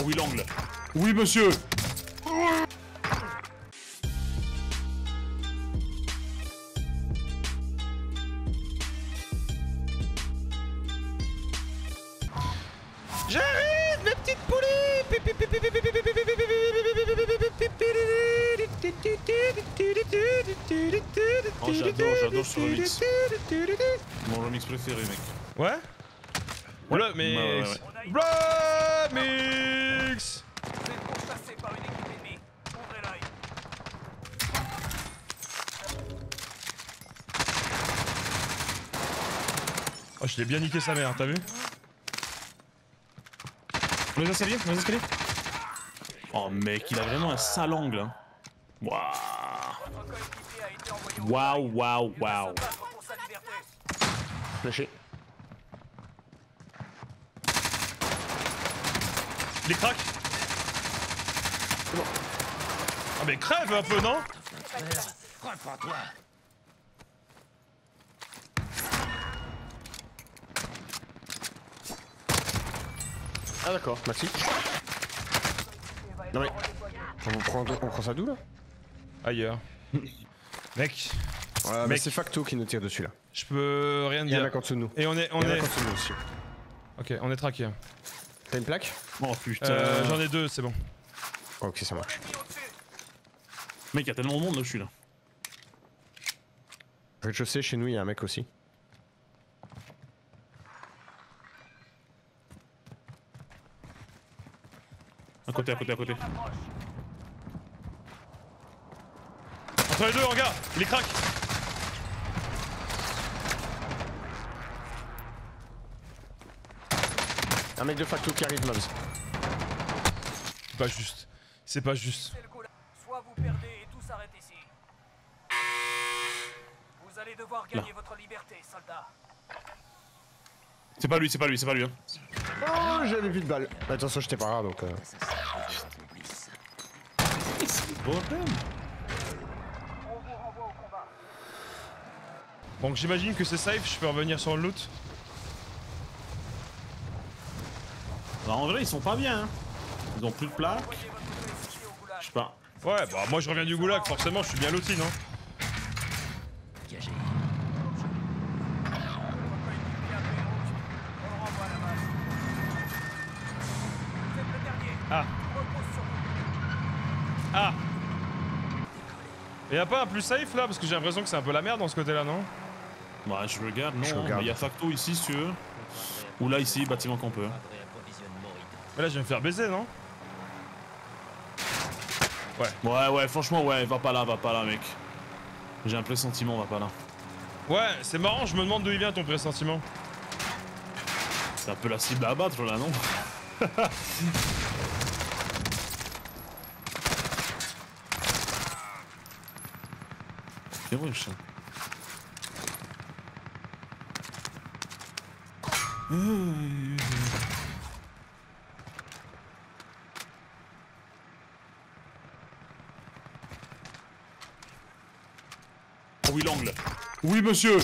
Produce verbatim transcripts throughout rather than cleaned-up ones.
Oui, l'angle. Oui, monsieur. J'arrive, mes petites poulets. Oh, j'adore, j'adore ce remix. Mon remix préféré, mec. Ouais. Ouais. Remix. Ouais, ouais, ouais. Remix. Vous êtes pourchassé par une équipe ennemie. Ouvrez l'œil. Oh, je l'ai bien niqué sa mère, t'as vu? Les escaliers, les escaliers. Oh, mec, il a vraiment un sale angle. Hein. Waouh. Votre coéquipier a été envoyé au Waouh, travail. waouh, Il va se waouh. battre pour sa liberté. Flashé. Les cracks. Ah mais crève un peu, non? Ah d'accord, merci. Non mais... On prend, on prend ça d'où là? Ailleurs. Mec, Ouais, mais Mec. c'est Facto qui nous tire dessus là. je peux rien Il y en a dire. qu'en dessous de nous. Et on est, on Il y en a est. qu'en dessous de nous aussi. Ok, on est traqué. T'as une plaque? Oh putain. Euh, J'en ai deux, c'est bon. Oh, ok, ça marche. Mec, il y a tellement de monde là-dessus là. Rez-de-chaussée, chez nous, il y a un mec aussi. À côté, à côté, à côté. Entre les deux, regarde, il est crack. Un mec de Facto qui arrive, Mobs. C'est pas juste. C'est pas juste. C'est le coup là. Soit vous perdez et tout s'arrête ici. Vous allez devoir gagner votre liberté, soldat. C'est pas lui, c'est pas lui, c'est pas lui. Hein. Oh, j'avais plus de balles. Mais attention, j'étais pas rare donc. Euh... Bordel. Donc j'imagine que c'est safe, je peux revenir sur le loot. Bah, en vrai, ils sont pas bien. Hein. Ils ont plus de plaques. Je sais pas. Ouais, bah moi je reviens du goulag, forcément je suis bien loti, non? Ah. Ah. Et y'a pas un plus safe là? Parce que j'ai l'impression que c'est un peu la merde dans ce côté là, non? Bah, je regarde, non. Je hein, regarde. mais il y a Facto ici, si tu veux. Ou là, ici, bâtiment qu'on peut. Mais là je vais me faire baiser, non? Ouais. Ouais, ouais, franchement, ouais, va pas là, va pas là, mec. J'ai un pressentiment, va pas là. Ouais, c'est marrant, je me demande d'où il vient ton pressentiment. C'est un peu la cible à abattre là, non? C'est vrai, ça. Oh oui, l'angle. Oui, monsieur.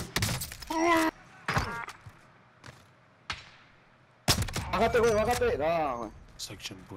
Bájate, güey, bájate. No, güey. C'est ça que j'aime pas.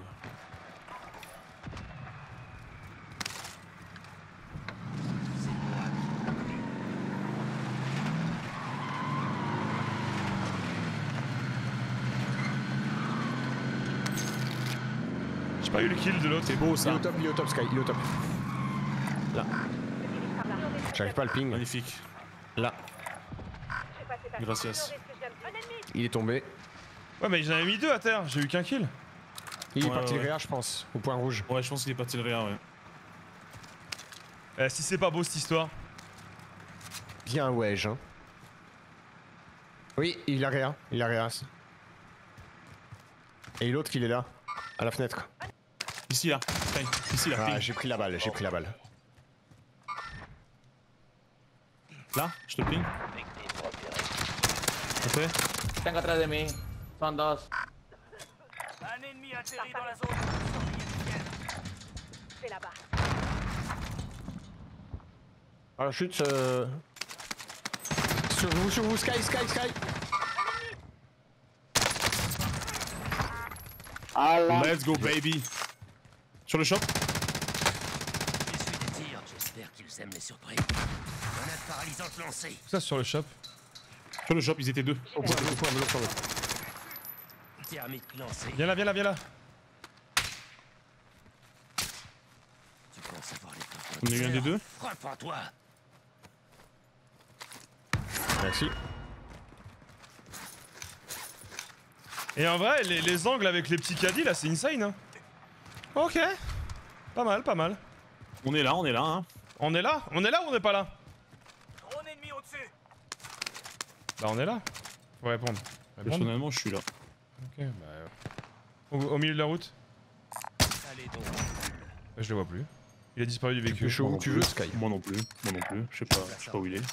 J'ai pas eu le kill de l'autre. C'est beau Il est ça. au top, il est au top, Sky, il est au top. Là. J'arrive pas à le ping. Magnifique. Là. Gracias. Il est tombé. Ouais, mais j'en avais mis deux à terre, j'ai eu qu'un kill. Il est Ouais, parti ouais. réa, je pense, au point rouge. Ouais, je pense qu'il est parti le réa, ouais. Eh, si c'est pas beau cette histoire. Bien wedge, hein. Oui, il a réa, il a réa. Et l'autre, il est là, à la fenêtre. Ici, là. Tiens, ici, là. Ah, ping. j'ai pris la balle, j'ai pris la balle. Là, je te ping. Ok. Tengo atrás de mí. Son dos. Un ennemi atterri dans la zone. Surveillez le ciel. C'est là-bas. Ah, la chute, euh... Sur vous, sur vous, Sky, Sky, Sky. Ah là. Let's go, baby. Sur le shop. J'essuie des tirs, j'espère qu'ils aiment les surprises. Grenade paralysante lancée. Ça sur le shop. Sur le shop, ils étaient deux. Au point, au point, au point. Thermique lancée. Viens là, viens là, viens là. Tu penses avoir les forces. On a eu un des deux. Frappe en toi. Merci. Et en vrai, les, les angles avec les petits caddies là, c'est insane. Hein. Ok. Pas mal, pas mal. On est là, on est là. Hein. On est là On est là ou on n'est pas là? Drone ennemi au-dessus. Bah on est là. Faut répondre. Répondre. Personnellement, je suis là. Ok, bah... euh, Au, au milieu de la route. Allez donc. Je le vois plus. Il a disparu du Tu peux véhicule. chaud où tu veux, Sky. Moi non plus. Moi non plus. Je sais pas. Je sais pas où il est.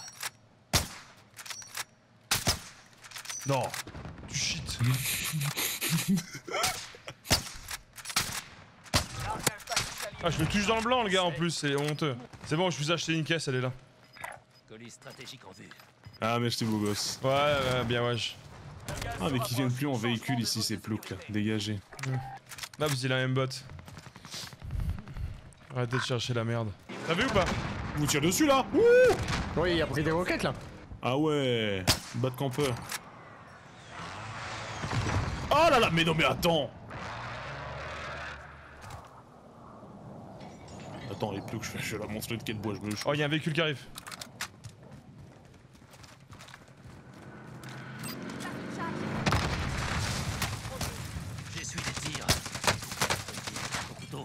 Non. Tu shit. Ah, je me touche dans le blanc, le gars, en plus, c'est honteux. C'est bon, je vous ai acheté une caisse, elle est là. Colis stratégique en vue. Ah, merci beau gosse. Ouais, ouais, bien wesh. Ah, mais qui viennent plus en véhicule ici, c'est plouc là. Dégagé. Là, vous avez la même bot. Arrêtez de chercher la merde. T'as vu ou pas? Vous tire dessus là. Ouh. Oui, il a pris des roquettes là. Ah ouais. Bas de campeur. Oh là là, mais non mais attends. Attends, les ploucs, je vais la montrer de quel bois je me chauffe. Oh, y'a un véhicule qui arrive. J'essuie des tirs. Au couteau.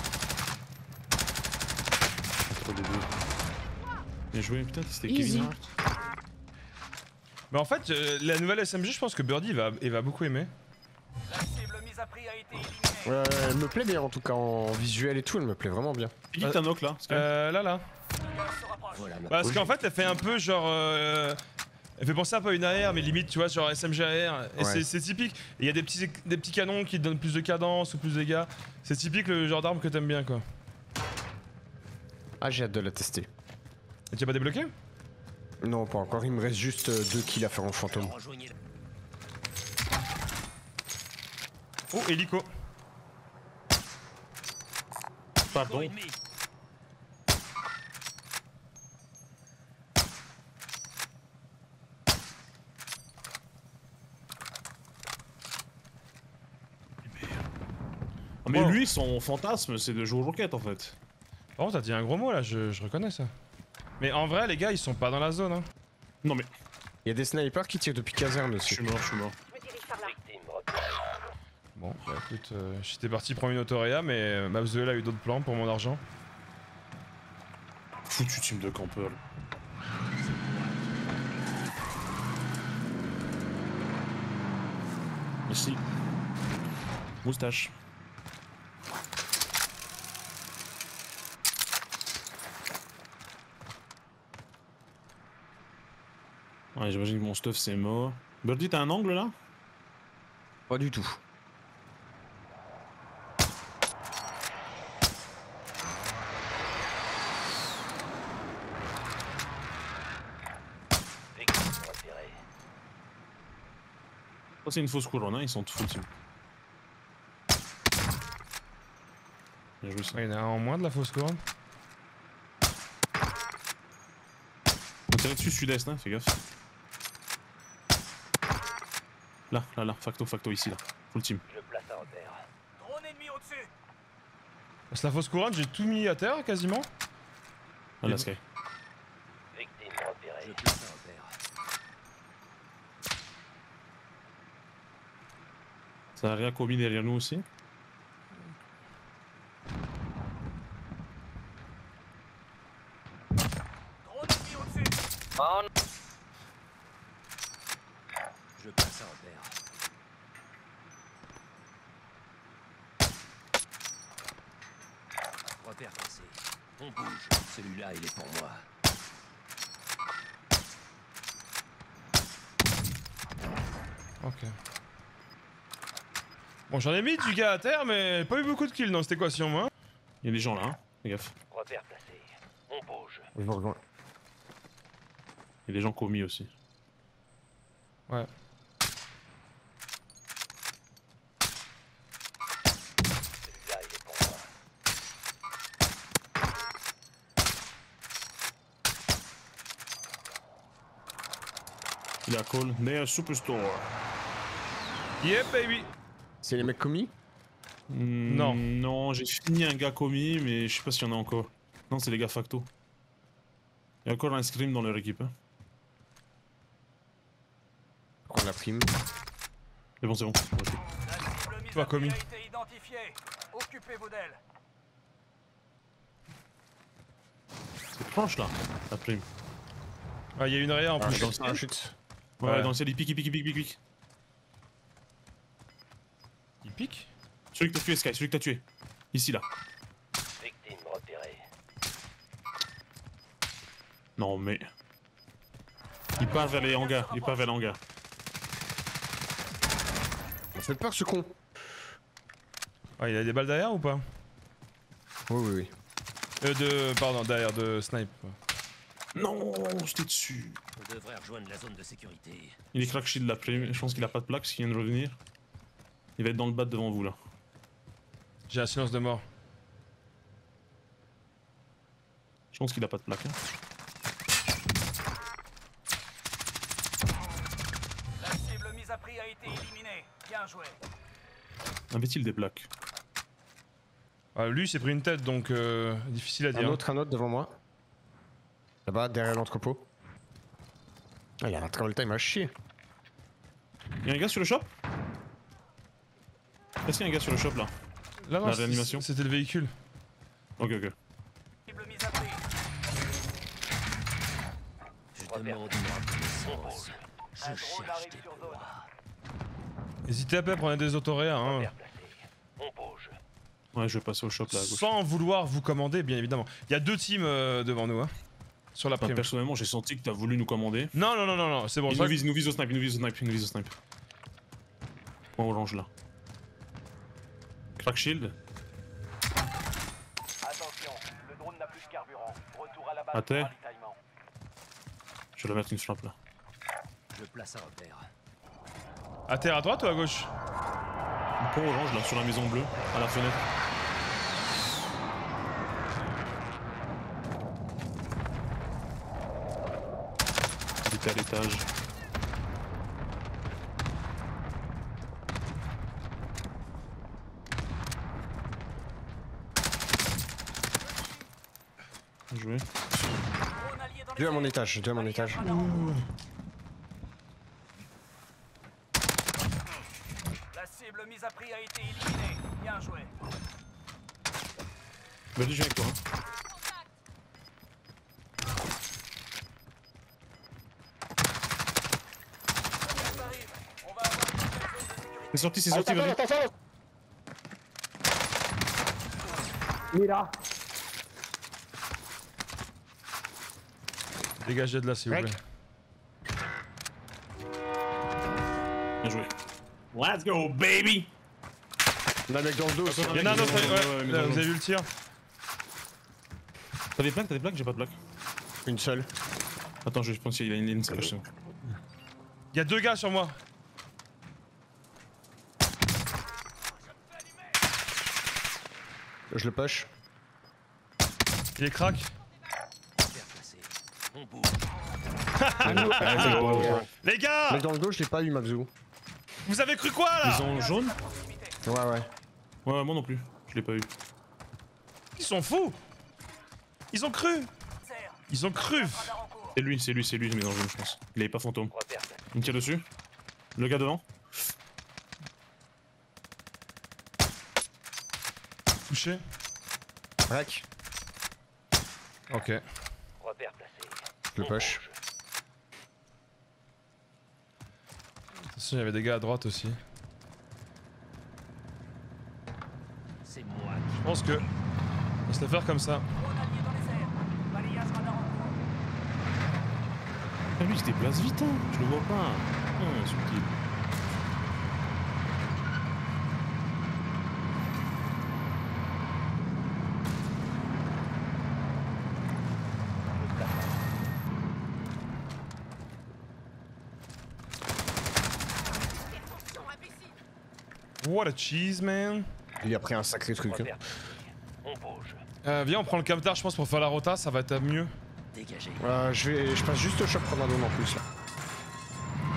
Entre les deux. Bien joué, putain, c'était Kevin Hart. Mais en fait, euh, la nouvelle S M G, je pense que Birdie il va, il va beaucoup aimer. La cible mise à prix a été éliminée. Ouais, elle me plaît bien en tout cas en visuel et tout, elle me plaît vraiment bien. Qui dit que t'as knock là? Euh, là, là. Le gaz se rapproche. Voilà ma Parce qu'en fait, elle fait un peu genre. Euh, elle fait penser un peu à une A R, mais limite, tu vois, genre S M G A R. Et Ouais. c'est- c'est typique. Il y a des petits, des petits canons qui te donnent plus de cadence ou plus de dégâts. C'est typique le genre d'arme que t'aimes bien, quoi. Ah, j'ai hâte de la tester. Et tu as pas débloqué? Non, pas encore, il me reste juste euh, deux kills à faire en fantôme. rejoignez la... Oh, hélico. Pardon. ennemi. Ah, mais Wow. lui, son fantasme, c'est de jouer aux roquettes en fait. Par contre, t'as dit un gros mot là, je, je reconnais ça. Mais en vrai, les gars, ils sont pas dans la zone, hein. Non mais, Il y a des snipers qui tirent depuis caserne je aussi. suis mort, je suis mort. Bon, bah écoute, euh, j'étais parti prendre une autoréa, mais euh, Mabzuela a eu d'autres plans pour mon argent. Foutu team de campeurs. là. Merci. Moustache. Ouais, j'imagine que mon stuff c'est mort. Birdie, t'as un angle là? Pas du tout. Ça c'est une fausse couronne, hein, ils sont tout full team. Bien joué ça. Ouais, il y en a un en moins de la fausse couronne. On tirait dessus sud-est, hein, fais gaffe. Là, là, là, facto, facto, ici, là. Full team. Drone ennemi au-dessus. Parce que la fausse couronne, j'ai tout mis à terre quasiment. Ah, là, Sky. Je place un repère. Ça a rien commis derrière nous aussi. Drone ennemi au-dessus. Je place un repère. Repère passé. On bouge. Celui-là, il est pour moi. Ok. Bon, j'en ai mis du gars à terre, mais pas eu beaucoup de kills dans cette équation, moi. Il y a des gens là, hein. Fais gaffe. Repère placé. On bouge. Je vous rejoins. Il y a des gens commis aussi. Ouais. la call. Their superstore. Yeah, baby. C'est les mecs commis? Mm, Non. Non, j'ai fini un gars commis, mais je sais pas s'il y en a encore. Non, c'est les gars facto. Il y a encore un scrim dans leur équipe. Hein. Prends la prime. C'est bon, c'est bon. La cible mise Toi, à commis. prix a été identifiée. Occupez-vous d'elle. C'est franche là, la prime. Ah, il y a une réa en Ah, plus. dans chute, le ah, ciel. chute. Ouais, Ouais. dans le ciel, il pique, il pique, il pique, il pique. Il pique. Celui que t'as tué, Sky, celui que t'as tué. Ici là. Victime repérée. Non mais. Il part vers les hangars, il part vers les hangars. On fait peur ce con. Ah, il a des balles derrière ou pas? Oui, oui, oui. Euh, de. Pardon, derrière, de snipe. Non, j'étais dessus. On devrait rejoindre la zone de sécurité. Il est crack shield la prime, je pense qu'il a pas de plaque, s'il vient de revenir. Il va être dans le bas devant vous là. J'ai un silence de mort. Je pense qu'il a pas de plaque. Hein. La cible mise à prix a été éliminée. Bien joué. Avait-il des plaques? Ah, lui, il s'est pris une tête donc euh, difficile à Un dire. autre, un autre devant moi. Là-bas, derrière l'entrepôt. Ah, il a un travel time à chier. Y'a un gars sur le shop? Est-ce qu'il y a un gars sur le shop là? Là, non, La c'est- réanimation. c'était le véhicule. Ok, ok. Cible mise à prix. Je demande une reconnaissance. Je Un drone cherche arrive des sur zone. proies. N'hésitez pas à prendre des autoréas, hein. On bouge. Ouais, je vais passer au shop là à gauche. Sans vouloir vous commander, bien évidemment. Il y a deux teams euh, devant nous, hein. Sur la Enfin, prime. personnellement, j'ai senti que t'as voulu nous commander. Non, non, non, non, non, c'est bon. Il ça- nous vise, il nous vise au snipe, il nous vise au snipe, il nous vise au snipe. Point orange là. Crack shield. Attention, le drone n'a plus de carburant. Retour à la base À pour terre. ravitaillement. Je vais mettre une frappe là. Je place un repère. À terre à droite ou à gauche? Point orange là, sur la maison bleue, à la fenêtre. Il était à l'étage. Bien joué. Drone allié dans Deux les à mon airs. étage, deux à mon Balayage étage. radar en cours. La cible mise à prix a été éliminée. Bien joué. Vas-y, je viens avec toi. Hein. On arrive. On va avoir une nouvelle zone de sécurité. C'est sorti, c'est sorti, vas-y. Dégagez de là, s'il vous plaît. Bien joué. Let's go, baby! On a un mec dans le dos aussi. Il y en a un autre, Ouais, ouais, ouais, ouais, mais là, dans vous le- avez vu le tir? T'as des plaques, t'as des plaques? J'ai pas de plaques. Une seule. Attends, je pense qu'il y a une ligne, c'est caché. Il y a deux gars sur moi. Je le push. Il est crack. Repère placé. On bouge. Les gars! Mec dans le dos, je l'ai pas eu, Mabzou. Vous avez cru quoi là? Ils sont jaunes? Ouais, ouais. Ouais, moi non plus. Je l'ai pas eu. Ils sont fous! Ils ont cru! Serre. Ils ont cru! Radar en cours. C'est lui, c'est lui, c'est lui, mais dans le jaune, je pense. Il avait pas fantôme. Repère placé. Il me tire dessus. Le gars devant. Touché. Rack. Ok. Repère placé. Je le push. Attention, il y avait des gars à droite aussi. C'est moi qui. Je pense que. On va se le faire comme ça. Drone allié dans les airs. Balayage radar en cours. Ah, lui, il se déplace vite, hein. Je le vois pas. Ah, subtil. What a cheese, man! Il a pris un sacré truc. Hein. Repère placé. On bouge. Euh, viens, on prend le camtar, je pense, pour faire la rota, ça va être mieux. Dégagez. Euh, je vais, je passe juste au shop prendre un drone en plus là.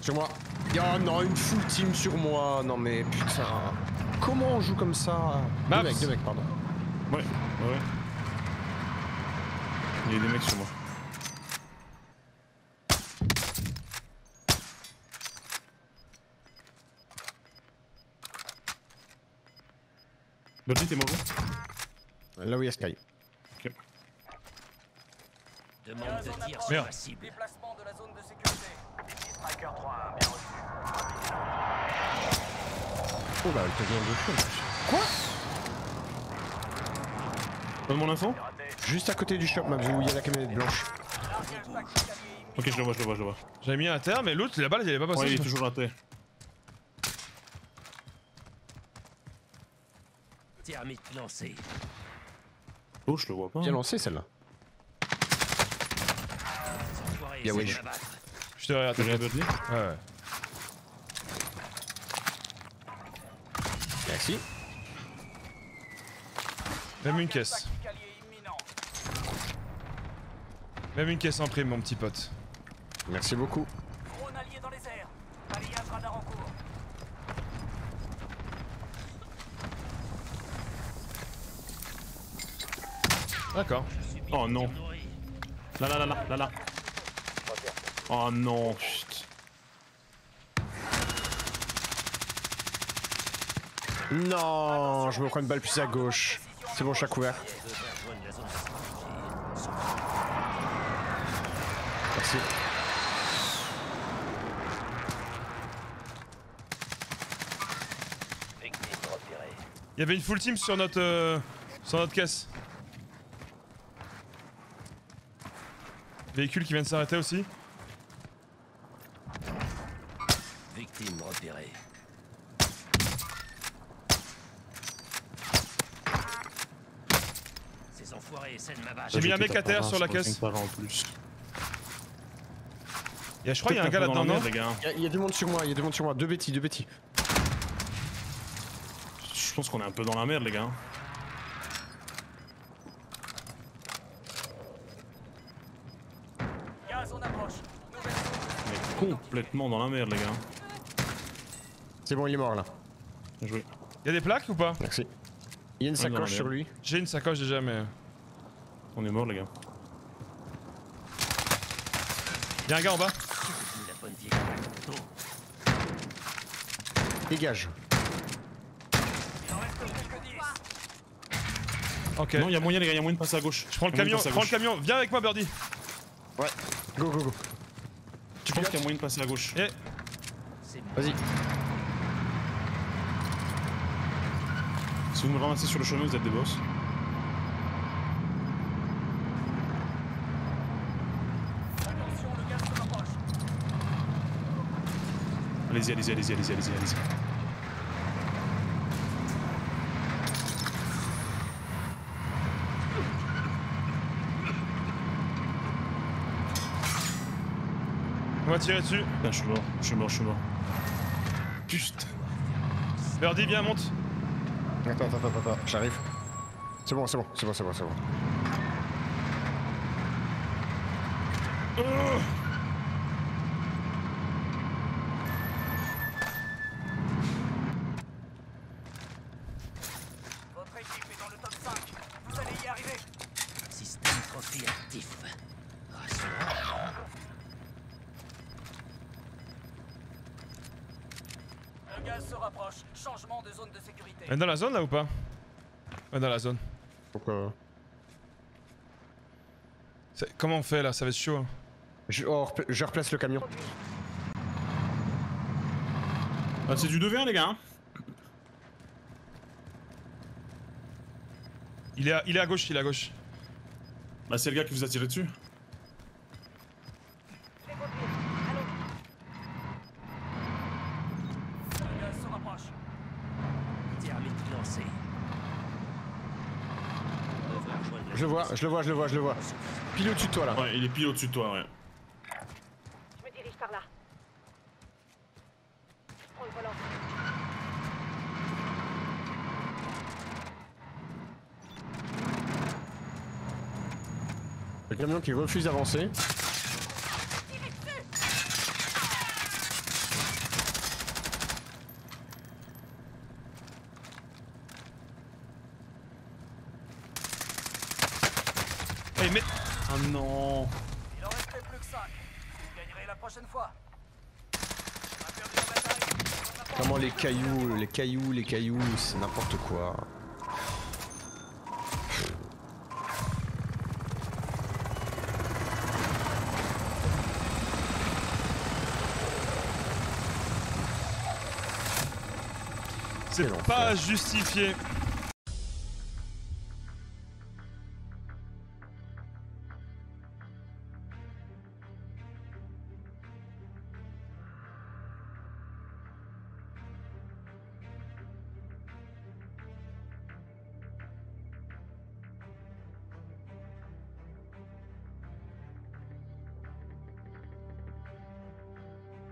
Sur moi. Oh non, une full team sur moi. Non mais putain. Comment on joue comme ça? Deux Maps. mecs, deux mecs, pardon. Ouais, ouais, ouais. Il y a des mecs sur moi. Birdie, t'es mort où? Là où il y a Sky. Ok. Demande Gaz de en tir approche. sur la cible. Déplacement de la zone de sécurité. Ici Striker trois un, bien reçu. Oh bah, il te vient de fou. Donne mon info? Juste à côté du shop, Mabs, où il y a la camionnette blanche. Ok, je le vois, je le vois, je le vois. J'avais mis un terre, mais l'autre, la balle, elle est pas passée. Ouais, il est toujours raté. Thermite lancé. Oh, je le vois pas. Bien lancé celle-là. Enfoiré, Bien, essaie ouais, de je- m'abattre. Je te regarde, T'as bien t'inquiète. Birdie? Ouais, ouais. Merci. Même une caisse. Même une caisse en prime, mon petit pote. Merci beaucoup. Drone allié dans les airs. Balayage radar en cours. D'accord. Oh non. Là, là, là, là, là, là. Oh non, chut. Non, je me prends une balle plus à gauche. C'est bon, je suis à couvert. Rejoindre la zone Merci. victime repérée. Il y avait une full team sur notre, euh, sur notre caisse. Véhicule qui vient de s'arrêter aussi. Victime repérée. Ces enfoirés essaient de m'abattre. J'ai mis un mec à terre sur la caisse. En plus. Il y a, je crois qu'il y a un gars là-dedans, non? les gars. Il y, a- il y a du monde sur moi, il y a du monde sur moi. Deux bêtis, deux bêtis. Je pense qu'on est un peu dans la merde, les gars. Gaz en approche. Nouvelle zone. On est complètement dans la merde, les gars. C'est bon, il est mort là. Bien joué. Il y a des plaques ou pas? Merci. Il y a une Ouais, dans la sacoche sur merde. lui. J'ai une sacoche déjà, mais. On est mort, les gars. Il y a un gars en bas. La bonne vieille balle. Dégage. Il en reste quelques dix. Ok. Non, il y a moyen, les gars, il y a moyen de passer à gauche. Je prends le Il y a camion, moyen de passer à prends le gauche. camion. Viens avec moi, Birdie. Ouais. Go, go, go. Je pense qu'il y a moyen de passer à gauche. Eh, Vas-y. Si vous me ramassez sur le chemin, vous êtes des boss. Attention, le gaz se rapproche. Allez-y, allez-y, allez-y, allez-y, allez-y, allez-y. on va tirer dessus. Putain, je suis mort, je suis mort, je suis mort. Putain. Birdie, viens, monte. Attends, attends, attends, attends. J'arrive. C'est bon, c'est bon, c'est bon, c'est bon, c'est bon. Votre équipe est dans le top cinq. Vous allez y arriver. Système trophy actif. Rassurant. Le gaz se rapproche. Changement de zone de sécurité. Elle est dans la zone là ou pas? Ouais, dans la zone. Pourquoi C'est- Comment on fait là? Ça va être chaud. Hein. je, oh, repla- je replace le camion. Ah, c'est du deux v un, les gars. Hein. Il est, à, il est à gauche, il est à gauche. Bah, c'est le gars qui vous a tiré dessus. Le gaz se rapproche. Thermite lancé. Devrait rejoindre la Je le vois, zone je le vois, je le vois, je le vois. Pile au-dessus de toi là. Ouais, il est pile au-dessus de toi, ouais. Je me dirige par là. Je prends le volant. Le camion qui refuse d'avancer. Hey, mais... Ah non. Il en restait plus que cinq. Vous gagnerez la prochaine fois. On a perdu la bataille. On a pas- Vraiment les cailloux, les cailloux, les cailloux, c'est n'importe quoi. C'est Quel pas enfer. justifié.